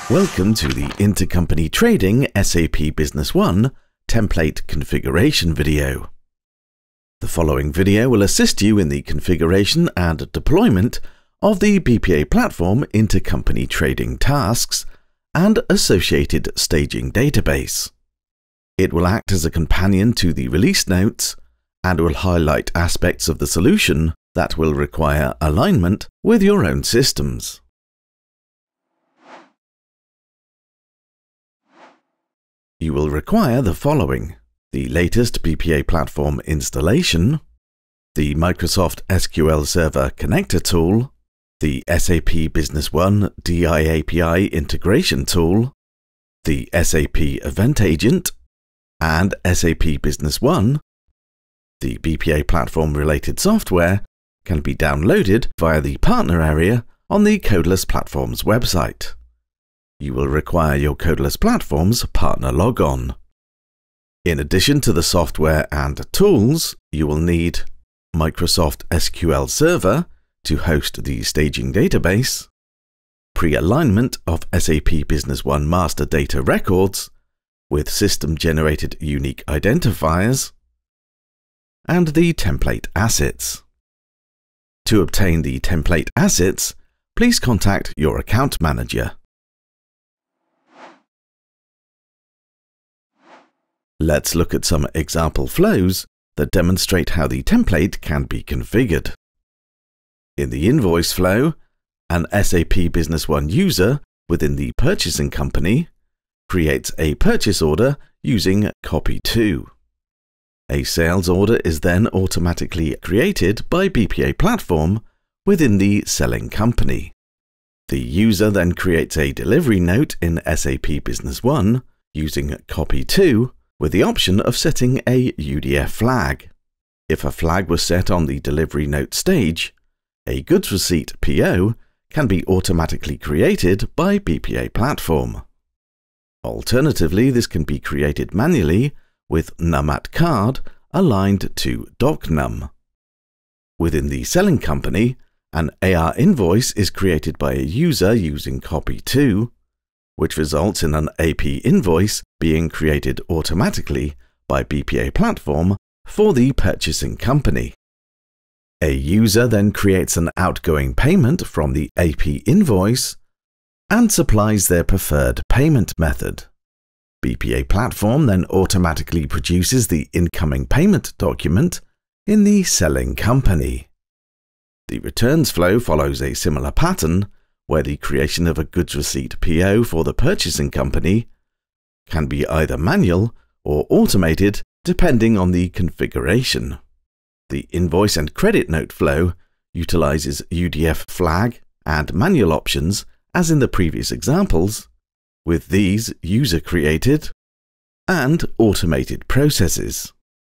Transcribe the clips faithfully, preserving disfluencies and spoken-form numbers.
Welcome to the Intercompany Trading S A P Business One template configuration video. The following video will assist you in the configuration and deployment of the B P A Platform intercompany trading tasks and associated staging database. It will act as a companion to the release notes and will highlight aspects of the solution that will require alignment with your own systems. You will require the following: the latest B P A Platform installation, the Microsoft S Q L Server Connector tool, the S A P Business One D I A P I integration tool, the S A P Event Agent, and S A P Business One. The B P A Platform related software can be downloaded via the partner area on the Codeless Platforms website. You will require your Codeless Platforms partner logon. In addition to the software and tools, you will need Microsoft S Q L Server to host the staging database, pre-alignment of S A P Business One master data records with system-generated unique identifiers, and the template assets. To obtain the template assets, please contact your account manager. Let's look at some example flows that demonstrate how the template can be configured. In the invoice flow, an S A P Business One user within the purchasing company creates a purchase order using copy to. A sales order is then automatically created by B P A Platform within the selling company. The user then creates a delivery note in S A P Business One using copy to, with the option of setting a U D F flag. If a flag was set on the delivery note stage, a goods receipt P O can be automatically created by B P A Platform. Alternatively, this can be created manually with numat card aligned to docnum. Within the selling company, an A R invoice is created by a user using copy to, which results in an A P invoice being created automatically by B P A Platform for the purchasing company. A user then creates an outgoing payment from the A P invoice and supplies their preferred payment method. B P A Platform then automatically produces the incoming payment document in the selling company. The returns flow follows a similar pattern, where the creation of a goods receipt P O for the purchasing company can be either manual or automated depending on the configuration. The invoice and credit note flow utilizes U D F flag and manual options as in the previous examples, with these user-created and automated processes.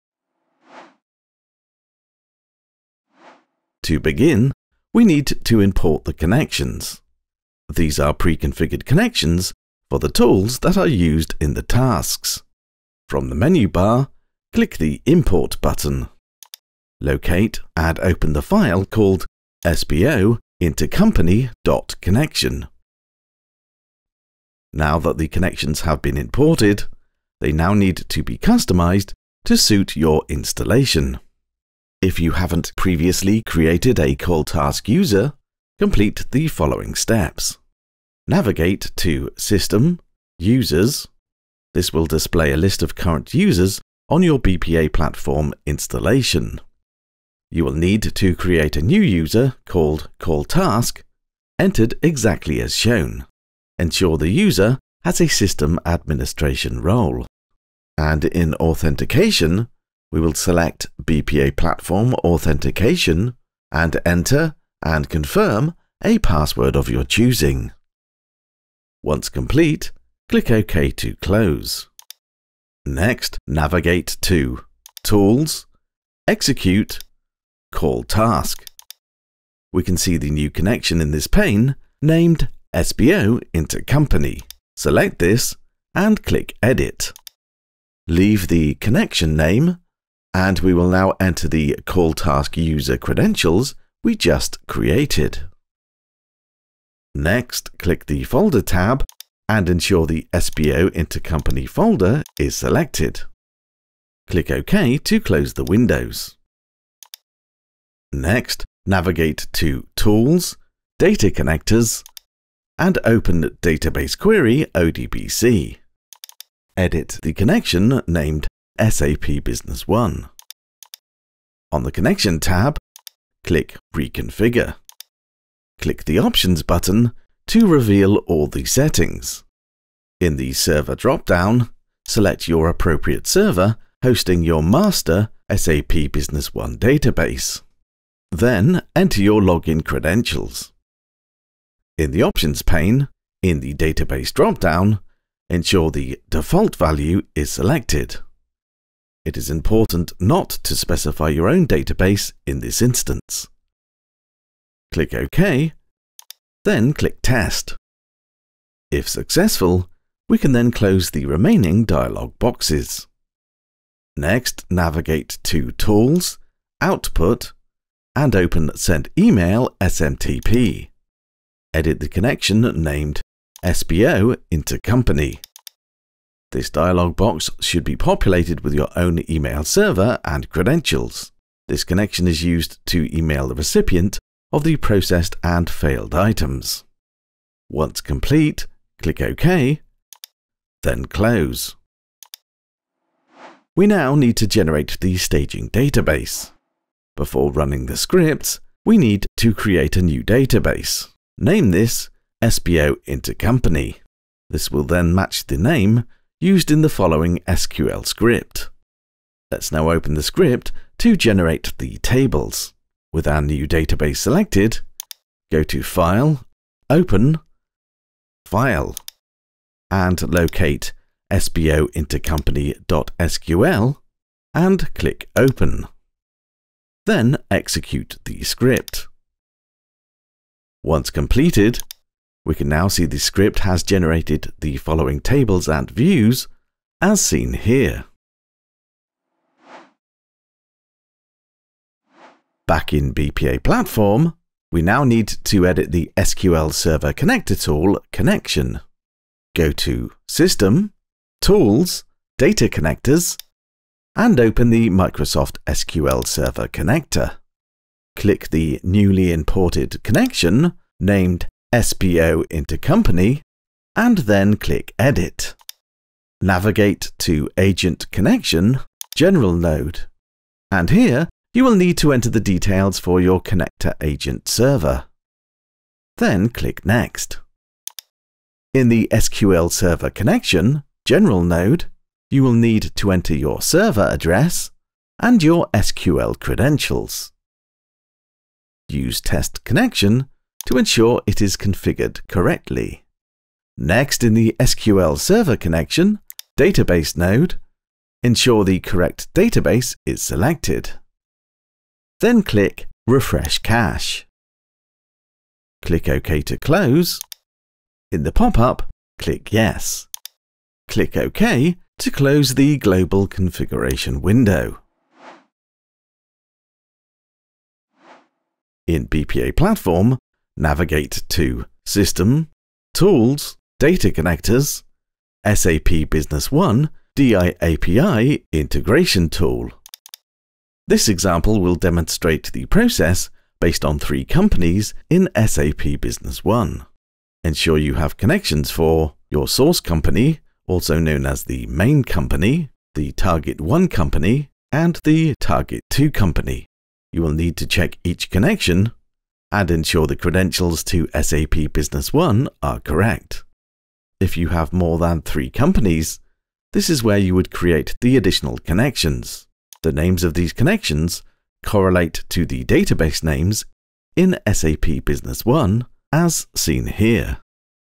To begin, we need to import the connections. These are pre-configured connections for the tools that are used in the tasks. From the menu bar, click the Import button. Locate and open the file called S B O intercompany.connection. Now that the connections have been imported, they now need to be customized to suit your installation. If you haven't previously created a call task user, complete the following steps. Navigate to System, Users. This will display a list of current users on your B P A Platform installation. You will need to create a new user called Call Task, entered exactly as shown. Ensure the user has a system administration role. And in Authentication, we will select B P A Platform Authentication and enter and confirm a password of your choosing. Once complete, click OK to close. Next, navigate to Tools, Execute, Call Task. We can see the new connection in this pane named S B O Intercompany. Select this and click Edit. Leave the connection name, and we will now enter the Call Task user credentials we just created. Next, click the Folder tab and ensure the S B O Intercompany folder is selected. Click OK to close the windows. Next, navigate to Tools, Data Connectors, and open Database Query O D B C. Edit the connection named S A P Business One. On the Connection tab, click Reconfigure. Click the Options button to reveal all the settings. In the Server drop-down, select your appropriate server hosting your master S A P Business One database. Then enter your login credentials. In the Options pane, in the Database drop-down, ensure the default value is selected. It is important not to specify your own database in this instance. Click OK, then click Test. If successful, we can then close the remaining dialog boxes. Next, navigate to Tools, Output, and open Send Email S M T P. Edit the connection named S B O Intercompany. This dialog box should be populated with your own email server and credentials. This connection is used to email the recipient of the processed and failed items. Once complete, click OK, then close. We now need to generate the staging database. Before running the scripts, we need to create a new database. Name this S B O Intercompany. This will then match the name used in the following S Q L script. Let's now open the script to generate the tables. With our new database selected, go to File, Open, File, and locate S B O Intercompany.sql and click Open. Then execute the script. Once completed, we can now see the script has generated the following tables and views as seen here. Back in B P A Platform, we now need to edit the S Q L Server Connector tool connection. Go to System, Tools, Data Connectors, and open the Microsoft S Q L Server Connector. Click the newly imported connection named S B O Intercompany, and then click Edit. Navigate to Agent Connection, General Node, and here you will need to enter the details for your connector agent server. Then click Next. In the S Q L Server Connection, General Node, you will need to enter your server address and your S Q L credentials. Use Test Connection to ensure it is configured correctly. Next, in the S Q L Server Connection, Database Node, ensure the correct database is selected. Then click Refresh Cache. Click OK to close. In the pop-up, click Yes. Click OK to close the Global Configuration window. In B P A Platform, navigate to System, Tools, Data Connectors, S A P Business One D I A P I Integration Tool. This example will demonstrate the process based on three companies in S A P Business One. Ensure you have connections for your source company, also known as the main company, the target one company, and the target two company. You will need to check each connection and ensure the credentials to S A P Business One are correct. If you have more than three companies, this is where you would create the additional connections. The names of these connections correlate to the database names in S A P Business One, as seen here.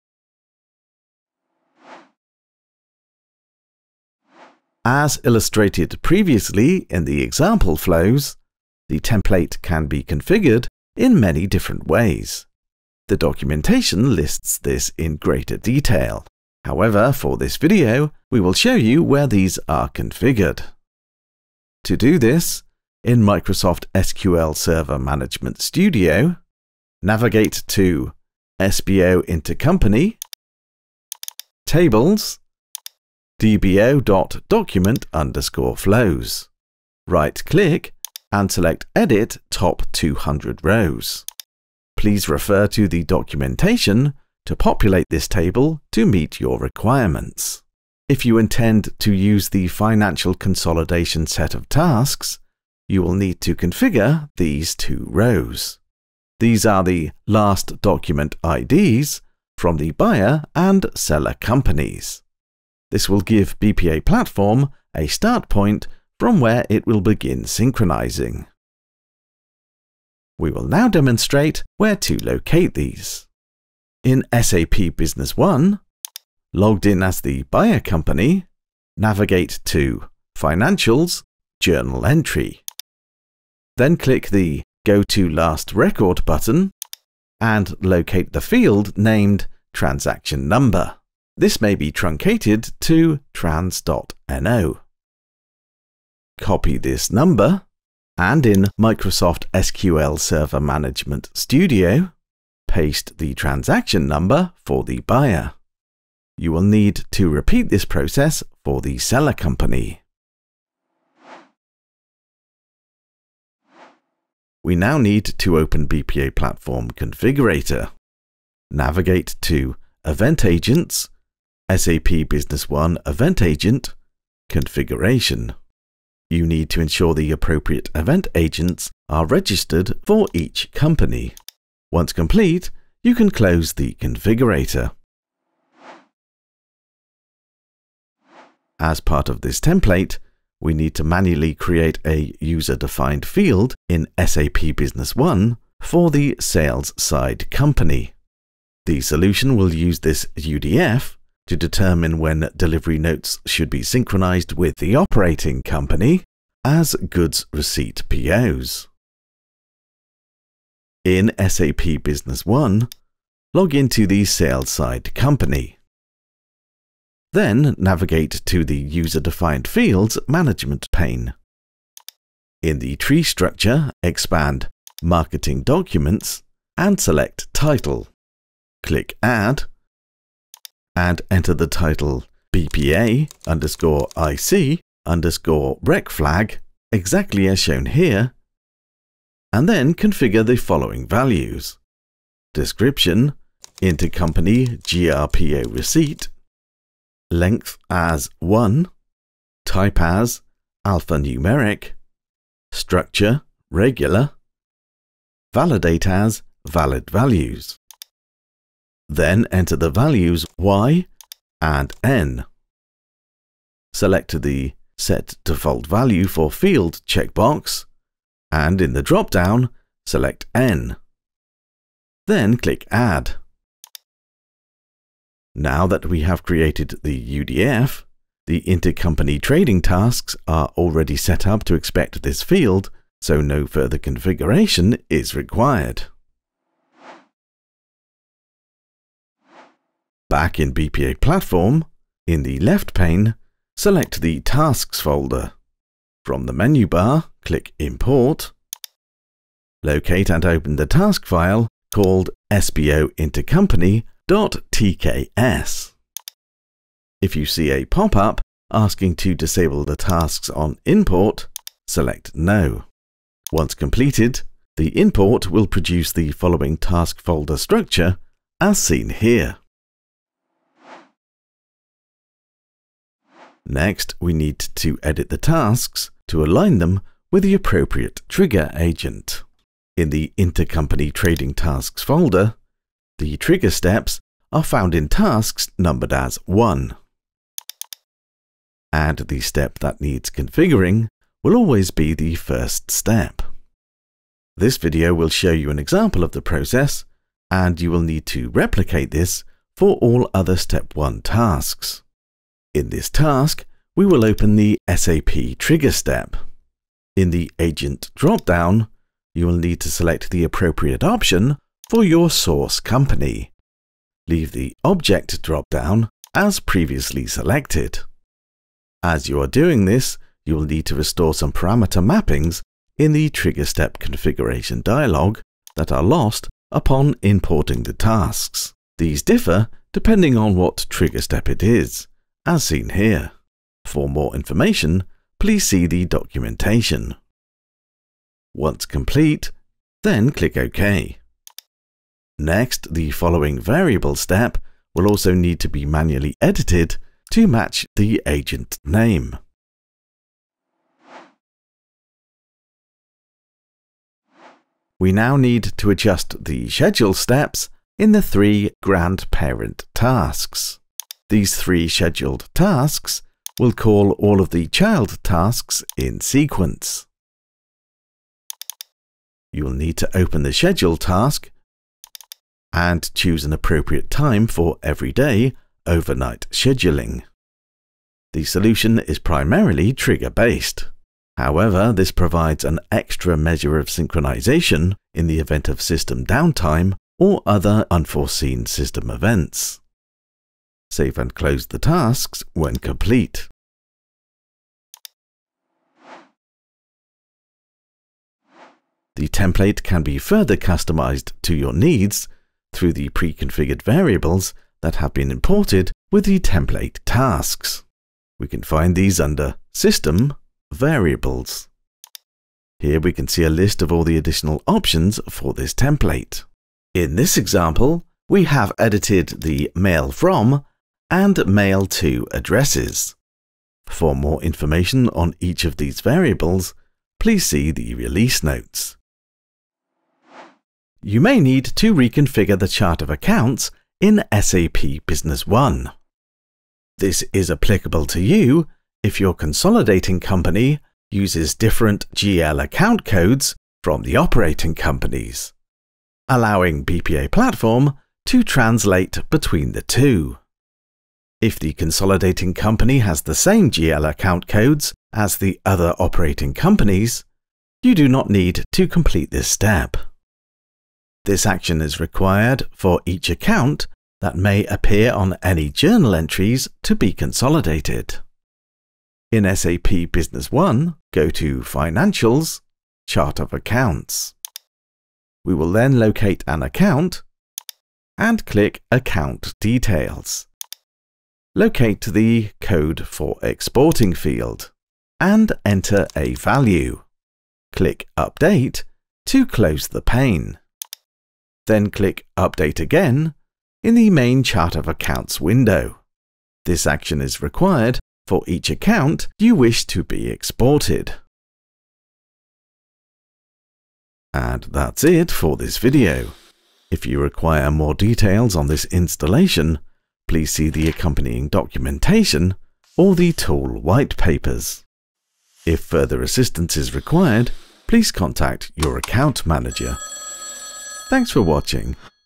As illustrated previously in the example flows, the template can be configured in many different ways. The documentation lists this in greater detail. However, for this video, we will show you where these are configured. To do this, in Microsoft S Q L Server Management Studio, navigate to S B O Intercompany, Tables, dbo.document underscore flows. Right-click and select Edit Top two hundred Rows. Please refer to the documentation to populate this table to meet your requirements. If you intend to use the financial consolidation set of tasks, you will need to configure these two rows. These are the last document I Ds from the buyer and seller companies. This will give B P A Platform a start point from where it will begin synchronizing. We will now demonstrate where to locate these. In S A P Business One, logged in as the buyer company, navigate to Financials, Journal Entry. Then click the Go to Last Record button and locate the field named Transaction Number. This may be truncated to trans.no. Copy this number and in Microsoft S Q L Server Management Studio, paste the transaction number for the buyer. You will need to repeat this process for the seller company. We now need to open B P A Platform Configurator. Navigate to Event Agents, S A P Business One Event Agent, Configuration. You need to ensure the appropriate event agents are registered for each company. Once complete, you can close the configurator. As part of this template, we need to manually create a user-defined field in S A P Business One for the sales side company. The solution will use this U D F to determine when delivery notes should be synchronized with the operating company as goods receipt P Os. In S A P Business One, log into the sales side company. Then navigate to the User-Defined Fields Management pane. In the tree structure, expand Marketing Documents and select Title. Click Add and enter the title B P A underscore I C underscore rec flag exactly as shown here, and then configure the following values. Description, Intercompany G R P O receipt, length as one, type as alphanumeric, structure regular, validate as valid values. Then enter the values Y and N. Select the Set Default Value for Field checkbox, and in the drop-down, select N. Then click Add. Now that we have created the U D F, the intercompany trading tasks are already set up to expect this field, so no further configuration is required. Back in B P A Platform, in the left pane, select the Tasks folder. From the menu bar, click Import. Locate and open the task file called S B O intercompany dot T K S. If you see a pop-up asking to disable the tasks on import, select No. Once completed, the import will produce the following task folder structure as seen here. Next, we need to edit the tasks to align them with the appropriate trigger agent. In the Intercompany Trading Tasks folder, the trigger steps are found in tasks numbered as one. And the step that needs configuring will always be the first step. This video will show you an example of the process, and you will need to replicate this for all other step one tasks. In this task, we will open the S A P trigger step. In the Agent drop-down, you will need to select the appropriate option for your source company. Leave the Object drop-down as previously selected. As you are doing this, you will need to restore some parameter mappings in the trigger step configuration dialog that are lost upon importing the tasks. These differ depending on what trigger step it is, as seen here. For more information, please see the documentation. Once complete, then click OK. Next, the following variable step will also need to be manually edited to match the agent name. We now need to adjust the schedule steps in the three grandparent tasks. These three scheduled tasks will call all of the child tasks in sequence. You will need to open the schedule task and choose an appropriate time for every day overnight scheduling. The solution is primarily trigger-based. However, this provides an extra measure of synchronization in the event of system downtime or other unforeseen system events. Save and close the tasks when complete. The template can be further customized to your needs through the pre-configured variables that have been imported with the template tasks. We can find these under System, Variables. Here we can see a list of all the additional options for this template. In this example, we have edited the mail from and mail to addresses. For more information on each of these variables, please see the release notes. You may need to reconfigure the chart of accounts in S A P Business One. This is applicable to you if your consolidating company uses different G L account codes from the operating companies, allowing B P A Platform to translate between the two. If the consolidating company has the same G L account codes as the other operating companies, you do not need to complete this step. This action is required for each account that may appear on any journal entries to be consolidated. In S A P Business One, go to Financials, Chart of Accounts. We will then locate an account and click Account Details. Locate the Code for Exporting field and enter a value. Click Update to close the pane. Then click Update again in the main Chart of Accounts window. This action is required for each account you wish to be exported. And that's it for this video. If you require more details on this installation, please see the accompanying documentation or the tool white papers. If further assistance is required, please contact your account manager. Thanks for watching.